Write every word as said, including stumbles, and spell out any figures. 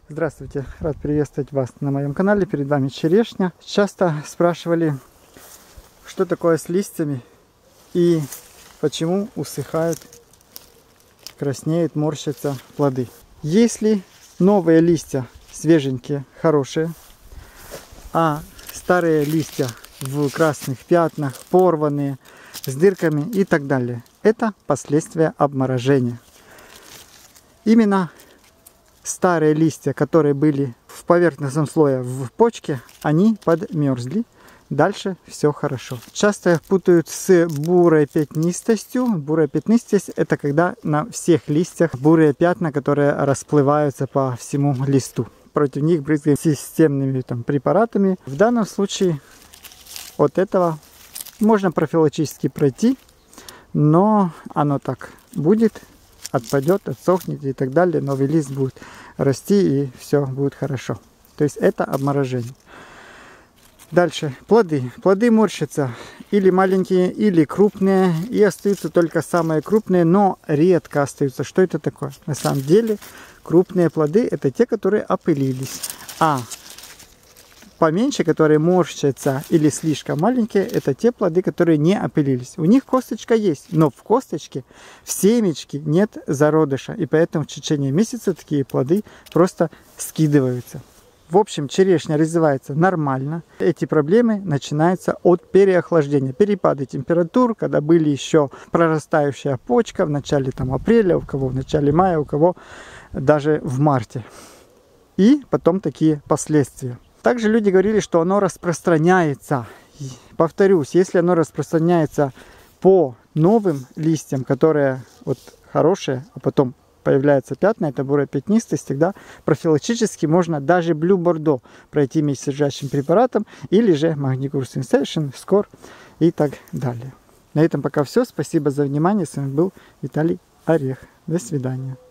Здравствуйте, рад приветствовать вас на моем канале. Перед вами черешня. Часто спрашивали, что такое с листьями и почему усыхают, краснеют, морщатся плоды. Если новые листья свеженькие, хорошие, а старые листья в красных пятнах, порванные, с дырками и так далее, это последствия обморожения. Именно старые листья, которые были в поверхностном слое в почке, они подмерзли. Дальше все хорошо. Часто путают с бурой пятнистостью. Бурая пятнистость — это когда на всех листьях бурые пятна, которые расплываются по всему листу. Против них брызгают системными там, препаратами. В данном случае от этого можно профилактически пройти, но оно так будет. Отпадет, отсохнет и так далее, новый лист будет расти и все будет хорошо. То есть это обморожение. Дальше плоды. Плоды морщатся или маленькие, или крупные, и остаются только самые крупные, но редко остаются. Что это такое? На самом деле крупные плоды — это те, которые опылились, а поменьше, которые морщатся или слишком маленькие, это те плоды, которые не опылились. У них косточка есть, но в косточке, в семечке нет зародыша. И поэтому в течение месяца такие плоды просто скидываются. В общем, черешня развивается нормально. Эти проблемы начинаются от переохлаждения, перепады температур, когда были еще прорастающая почка в начале там, апреля, у кого в начале мая, у кого даже в марте. И потом такие последствия. Также люди говорили, что оно распространяется. Повторюсь, если оно распространяется по новым листьям, которые вот хорошие, а потом появляются пятна, это бурая пятнистость, тогда профилактически можно даже Blue Bordeaux пройти вместе с содержащим препаратом, или же Magnicure Sensation, Скор и так далее. На этом пока все. Спасибо за внимание. С вами был Виталий Орех. До свидания.